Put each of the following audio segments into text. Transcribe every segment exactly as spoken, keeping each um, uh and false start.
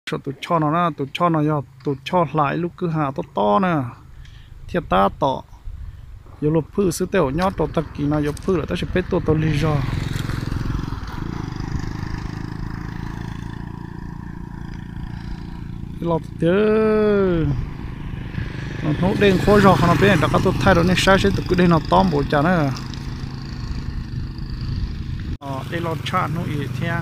cho tụi cho nó na tụi cho nó giờ tụi cho lại lúc cứ hà to to nè thiệt ta to giờ lục phư sư tiểu nhót to tắc kỳ nào giờ phư là ta sẽ biết to to lý do lọt chứ nó đen khó rồi nó bên đó các tôi thay đổi nên sai sẽ tụi cứ đen nó tóm bộ chả nữa ờ đây lọt chả nó ý theo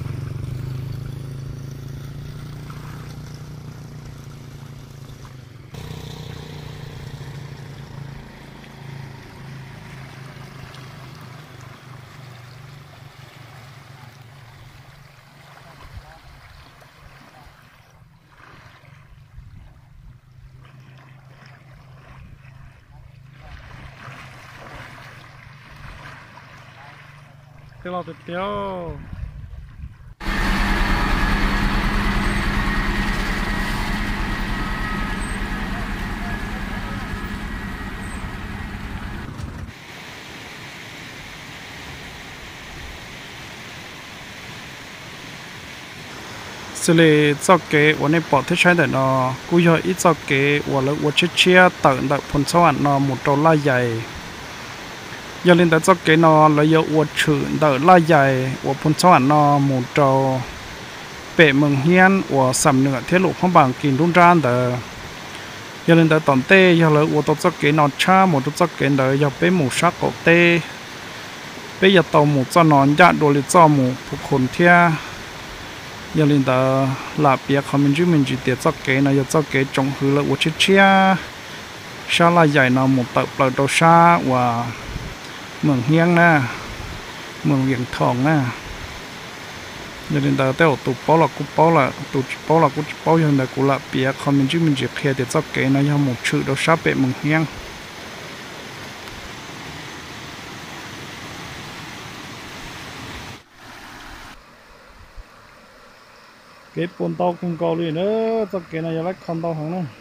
cái lọt được tiêu xử lý cho cáiวันนี้ปอดที่ใช้แต่นอกูยออีcho cáiวันละวันเชี่ยตื่นแต่ผลสวรรค์นอหมดตัวลายใหญ่ยาลินแต่cho cái nọ là yêu uất chữ đỡ la dài uất phun sawat nọ một trâu bể mừng hiên uất sầm nửa thiết lục phong bằng kín run ran đỡยาลินแต่ตอนเต้ยาเลยuất cho cái nọ cha một cho cái đỡยาbể mù sắc cổเต้บยาตอหมูจะนอนยาโดลิจอหมูผู้คนเทียยาลินแต่ลาเปียคอมมินจิมินจิเตียจะเกนายจะเกจงหือละอุชิเชียชาลาใหญ่นอหมูเติบเปิดโตชาว่าเมืองเฮียงนะเมืองเวียงทองนะยาลินแต่เต้าตุปอละกุปอละตุปอละกุปอยันแต่กุละเปียคอมมินจิมินจิเคียเตียจะเกนายหมูชื่อโตชาเปเมืองเฮียงเก็บปนเตาคุณเกาหลีเนอะจะเก็บอะไรลักคันเตาของน้อง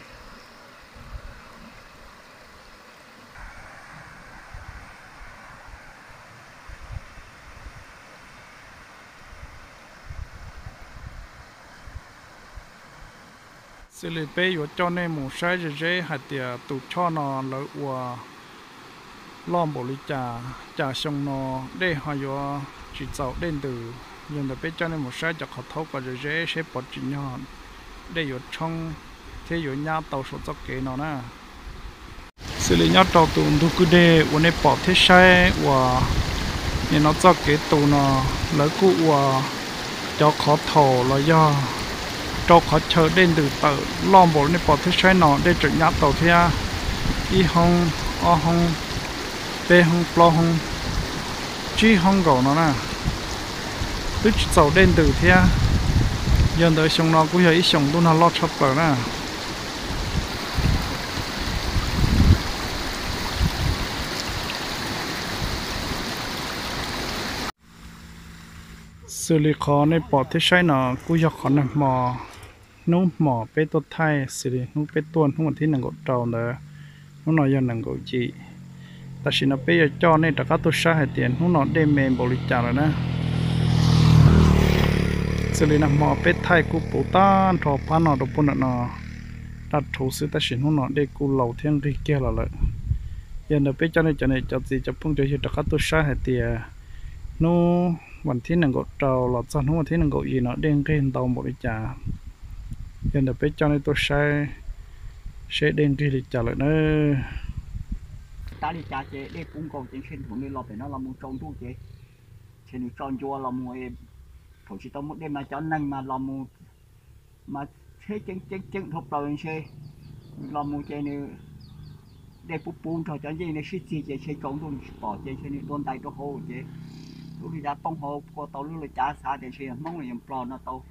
สิริเปย์อยู่จอในหมู่ใช้เจ๊หัดเดียตุช่อนอแล้ววัวล้อมบริจาจ่าชงนอได้หอยจีเจ้าเด่นดื้อยังแต่เป็นเจ้าในหมู่ใช้จะขอโทษกับเจ๊ใช้ปอดจีนยอดได้อยู่ช่องที่อยู่ยาเตาสุดจะเกนอนะสิริยอดเตาตุนทุกเดย์วันในปอดที่ใช้ว่าเนี่ยnóจะเกตูนอแล้วกูว่าจะขอโทษแล้วย่อcho khó chờ đến từ tờ lom bộ này bỏ thứ sai nọ để chuẩn nhát tàu thea y hông o hông b hông plo hông chi hông gầu nó nè tức tàu đến từ thea giờ tới xong nó cũng thấy xong tôi nó lo chập tờ nè xử lý khó này bỏ thứ sai nọ cũng giờ khó nằm mòนู้หมอเป็ดตัวไทยสินู้เป็ดตัวนู้วันที่หนึ่งกดจอเนอะนู้นอยหนึ่งกดจีแต่สินะเป็ดจอเนี่ยแต่ก็ตัวใช้ให้เตียนนู้นได้เมนบริจาคแล้วนะสินะหมอเป็ดไทยกูปูต้านทอพันนอตัวปุ่นนอตัดถูซื้อแต่สินู้นได้กูเหล่าเที่ยงรีเกลแล้วยันเดเป็ดจอเนี่ยจะเนี่ยจะจีจะพุ่งจะเห็นแต่ก็ตัวใช้ให้เตียนู้วันที่หนึ่งกดจอหลอดจอนู้วันที่หนึ่งกดอีเนาะเด้งเกินตองบริจาคhiện tại bây giờ này tôi sẽ sẽ đến đi lịch trả lại nữa ta đi trả chế để cũng còn trên trên của mình lọp để nó làm một trong thu chế trên tròn chua làm một thổ chỉ tao một đêm mà cho nhanh mà làm một mà thế chân chân chân thọc đầu lên xe làm một chế này để bút bún thôi cho gì này xịt gì chế xe trống luôn bỏ chế trên này đôn tay tôi hồ chế lúc đi ra bông hồ qua tàu lúc là trả xa để xe mong là nhầm plon nó tàu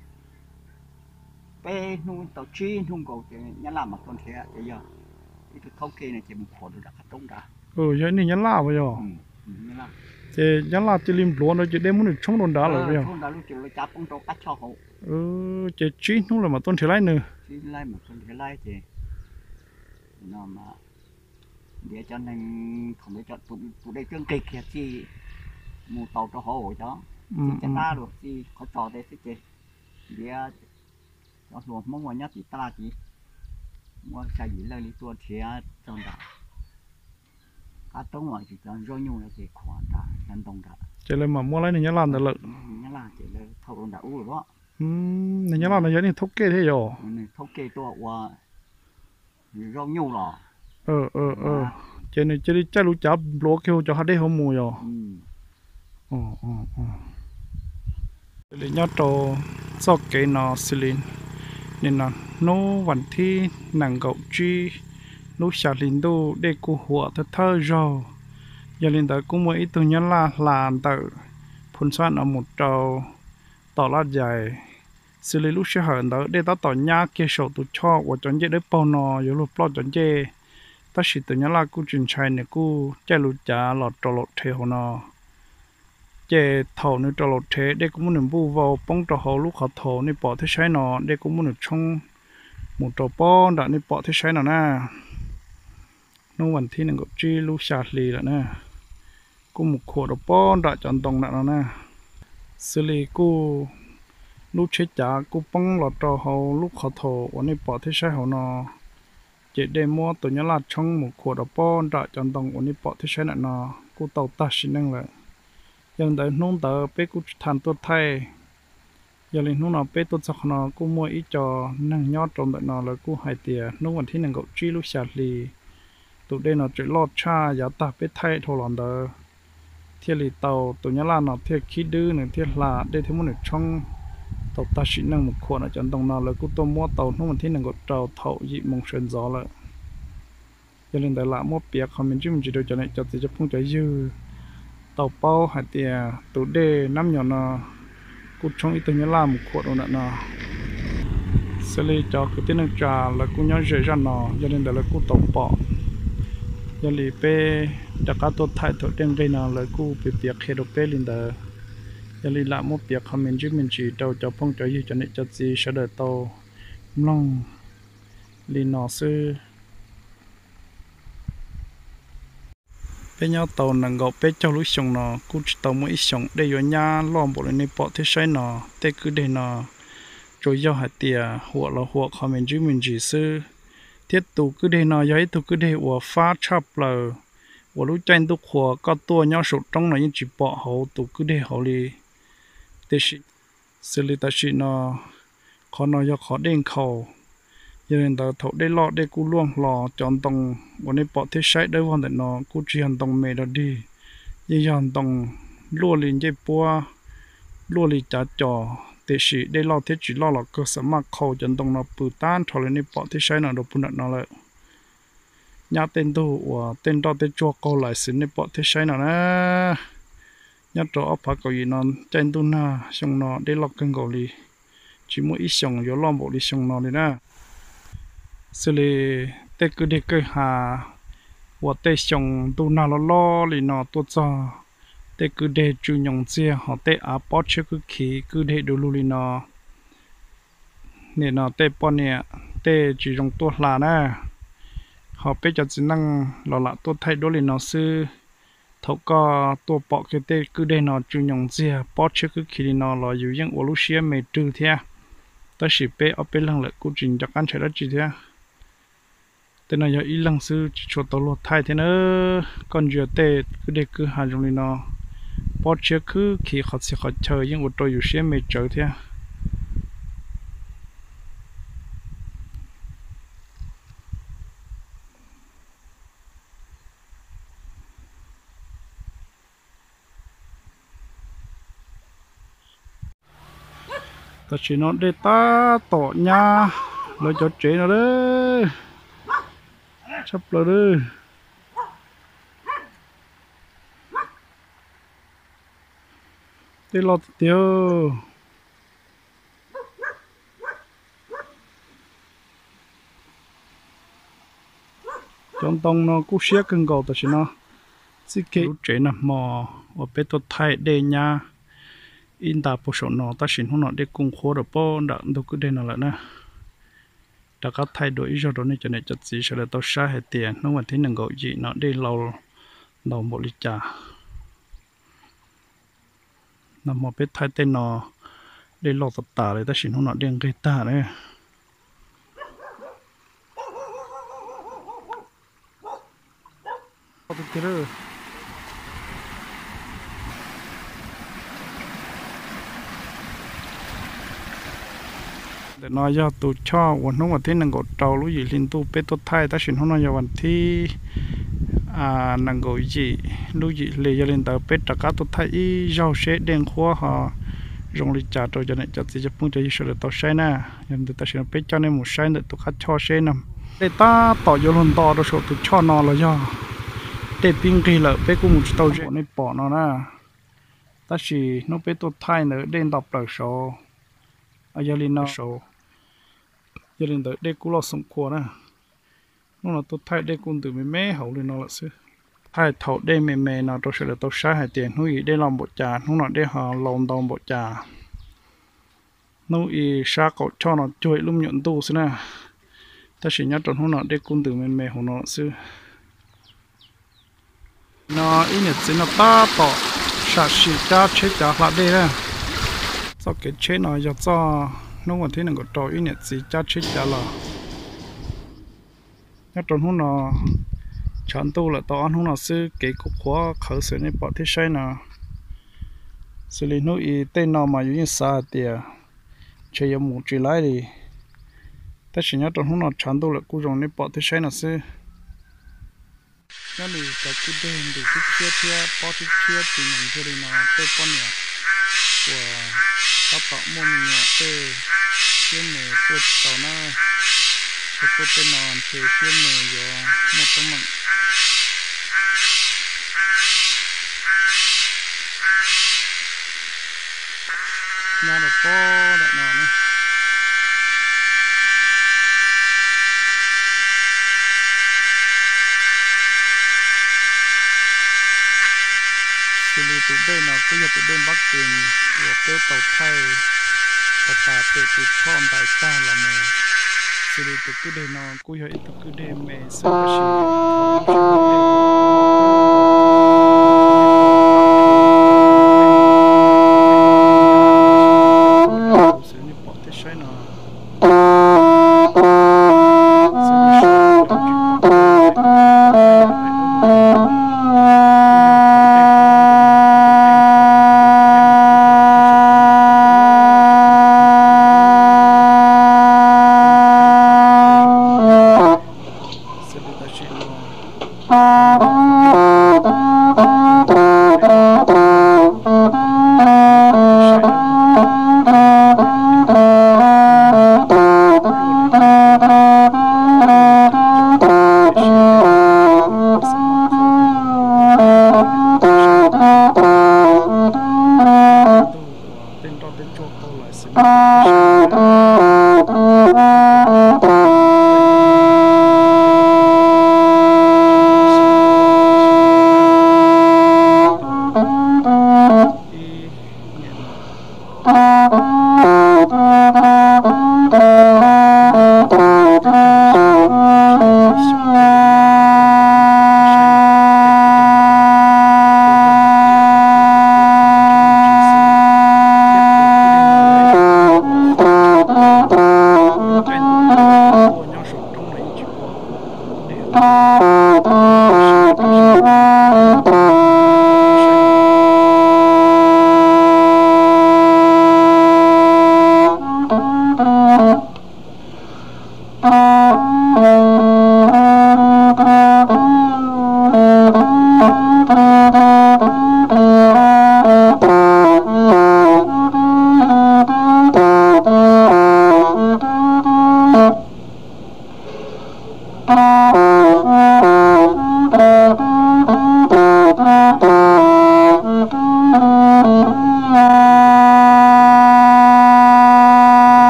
bé nuôi tàu chi nuôi cầu thì nhá làm mà con thế bây giờ cái thông kê này chỉ một khổ được đặt tông đã ừ vậy này nhá làm bây giờ thì nhá làm chỉ lim luôn rồi chỉ đem muốn được chống đồn đá rồi bây giờ chống đá lúc chỉ là chắp ông trâu cắt cho họ ừ chỉ chi nuôi là mà tôn thế lại nữa chi lại mà tôn thế lại thì nó mà để cho nên không để cho tụi tụi đây chương kịch kia chi một tàu cho họ rồi đó chỉ cho ta được chi có trò đây chứ chi để cho luôn mong muốn nhất thì ta chỉ mua sai gì lên đi tua thì trong đó cá tông ngoài chỉ cần rau nhung là chỉ khoản ta nhân đồng ta chỉ là mà mua lấy này nhớ làm được lợi nhớ là chỉ là thâu đồng đã u rồi đó này nhớ làm này nhớ này thúc kê thế rồi thâu kê tua qua rau nhung rồi ờ ờ ờ chỉ này chỉ đi chạy lũ chả lúa kêu cho hắn đi không mùi rồi ờ ờ ờ để nhớ trâu sau cái nó xử lý nên là nó vẫn thi nàng gạo chi nó xả linh đô để cô hùa thật thơ rồi giờ linh tới cũng mới ít tôi nhớ là làm từ phun xoan ở một trâu tỏ là dài xử lý lúc sẽ hởn đó để ta tỏ nhá kia sổ tụ cho và chọn dễ để bao nò rồi lúc lo chọn dễ ta chỉ tôi nhớ là cô chuyển chạy này cô chạy lúc trả lọt trâu lọt thế hồ nò chế thầu nữa trâu lọt thế để cũng muốn bu vào bông trâu hồ lúc họ thầu này bỏ thế sai nọ để cũng muốn trong một trâu bò đã này bỏ thế sai nọ nè nóวันที่หนึ่งก็จีลูกชาลีแล้วนะกูหมกขวดป้อนได้จนตรงนั้นนะสิลีกูลูกเช็ดจ่ากูป้องหลอดจอเขาลูกเขาโถวันนี้ปอที่ใช้เขานอเจ็ดเดมัวตัวนี้ลาดช่องหมกขวดป้อนได้จนตรงวันนี้ปอที่ใช้น่ะนอกูเต่าตัดชิ้นนึงเลยยังได้นุ่งเตอเป้กูทานตัวไทยยังเลยนุ่งนอเป้ตัวสักนอกูมัวอีจอนั่งยอดตรงแต่นอแล้วกูหายเตียนุ่งวันที่หนึ่งก็จีลูกชาลีtụi đây nó chỉ lót cha giá ta biết thay thôi lần đó thiết lý tàu tụi nhá là nó thiết khí đư này thiết là đây thêm một nửa trong tàu ta chỉ năng một khuôn ở chân tông nào là cũng tôi mua tàu nó mình thấy năng gột trâu thầu dị mông sơn gió lại cho nên tại là mua bịa không mình chỉ mình chỉ được cho này cho thì cho phong trái dư tàu bao hạt tiền tụi đây năm nhỏ nó cũng trong ít tụi nhá là một khuôn rồi nó xử lý cho cái tiếng năng trà là cũng nhớ dễ ra nó cho nên tại là cũng tàu bỏ giờ lì pe đặc cả tốt thái tốt đen gây nào lại cú bị việc khi đồ pe linh đờ giờ lì làm một việc không mình chỉ mình chỉ đầu cho phong cho gì cho nên cho gì sẽ đợi tàu long lì nọ sư pe nhau tàu nâng gạo pe cho lối sông nọ cú tàu mỗi sông để vô nhà lom bộ lên bỏ thế sai nọ để cứ để nọ rồi giao hạt tiền hoặc là hoặc không mình chỉ mình chỉ sư thiết tụ cứ để nó giấy tụ cứ để của phá chập lờ của lúc tranh tụ của có tua nhau sụt trong này chỉ bỏ hậu tụ cứ để hậu li để xử xử lý ta xử nó khó nó do khó đen khẩu cho nên ta thấu để lọ để cú luông lò chọn tông bọn này bỏ thế sai đấy hoàn để nó cú chỉ hành tông mê đó đi như hành tông lúa liền dây bua lúa liền chả trò để sĩ để lo thế chỉ lo là cơ sở mà khâu chân tông nó bự tan thôi là nên bỏ thế sai nó đâu bún nó lại nhà tên tu và tên đó tên chua câu lại xin nên bỏ thế sai nó nè nhà trọ phải có gì nó tên tu na xong nó để lo cân cầu đi chỉ mỗi ít xong rồi lo bộ đi xong nó đi nè xử lý tên cứ để cơ hà và tên xong tu na lo lo thì nó tốt cho tê cứ để chú nhung chia họ tê à bỏ chứ cứ khí cứ để đồ luli nó nên nó tê bỏ nè tê chỉ dùng tua là nè họ biết cho chỉ năng là là tua thay đồ lên nó sư thấu có tua bỏ cái tê cứ để nó chú nhung chia bỏ chứ cứ khí nó là dù những ô lúc xưa mày trừ thế ta chỉ biết ở bên lăng lại cũng chỉ cho ăn chơi đó chỉ thế tên này giờ ít lăng sư chỉ cho tàu lột thay thế nữa còn giờ tê cứ để cứ hàng trong lên nó bỏ chiếc cứ khi họ sẽ họ chờ những một trò dù xe mệt chờ thế ta chỉ nói để ta tỏ nha lời cho chế nó đấy sắp rồi đấy để lọt tiêu trong tông nó cú xé cưng cầu ta chỉ nó chỉ cái chế nè mò ở bên tôi thay để nha in ta bộ số nó ta xin nó để cùng khô được bao đặng đâu cứ để nó lại nè đã có thay đổi rồi đó nên cho nên chất gì sẽ là tao xả hết tiền nó mà thấy năng gọi gì nó để lâu lâu một lít trà nằm một bên thay tên nó để lọt tạt tà để ta xin nó đen gây ta đấy từ từ rồi để nói cho tụi choวันนู้นวันที่หนึ่งก็เจ้ารู้ยี่ลินตู้เป็ดตัวไทยแต่ฉันเขาnóiวันที่อ่าหนึ่งก็ยี่รู้ยี่เลยยี่ลินตัวเป็ดจากตัวไทยอีเจ้าเช็ดเด้งขัวฮะรองลิจ่าตัวจะเนี่ยจะจะจะพุ่งจะยิ่งสุดตัวใช้น่ะยังตัวฉันเป็ดเจ้าในหมู่ใช้เนี่ยตัวคัดช่อใช้น่ะแต่ตาต่อยลนต่อตัวโชว์ตัวช่อนอนเลยย่อแต่ปิ้งกี่เลยเป็ดกูหมู่ตัวเจ้าในปอดน่ะแต่ฉันน้องเป็ดตัวไทยเนี่ยเด้งต่อเปล่าโชว์อายาลินโชว์giờ lên tới đây cũng là sống qua nè nó là tôi thay đây cũng từ mấy mé hậu lên nó là xứ thay thầu đây mẹ mẹ nào tôi sẽ là tôi xài hai tiền nuôi đây làm bộ trà nó là đây họ làm đồng bộ trà nuôi xa cậu cho nó chui lum nhuận tu xứ nè ta chỉ nhớ trong nó đây cũng từ mẹ mẹ của nó xứ nó ít nhất chỉ nó ta tỏ sạch chỉ cha chết cha là đây nè sau cái chết nó giờ cho nó còn thế nào có trò ý nhật gì cha chết cha là nhất trong hôm nào chọn tu là tao ăn hôm nào sư kỹ cục khóa khởi sự này bỏ thế sai nào xử lý nó ý tên nào mà như sao tiệt chơi yếm một chỉ lại đi ta chỉ nhớ trong hôm nào chọn tu là cú rồng này bỏ thế sai nào sư nhớ đi cái cái đêm đi cái chia chia bỏ chia chia thì những cái này nó tê con nhỉ của các bạn mua mình nhỉ tê xuyên này tôi tàu na tôi tôi tên nón thì xuyên này rồi một tấm mạng nhà được po đại nón này xử lý tụi bên nó cứ giờ tụi bên bắc tiền của cái tàu thay tàu tà tệ tụi chọn tại ta là mù xử lý tụi cứ đây nó cứ giờ tụi cứ đây mẹ sao cái gì xử lý bỏ thế sai nó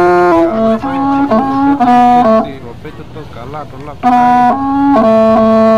Cả là đó là